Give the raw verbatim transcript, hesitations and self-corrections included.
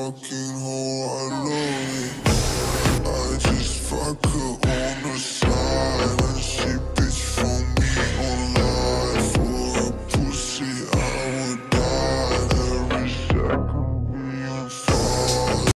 fucking hoe, I love it. I just fuck her.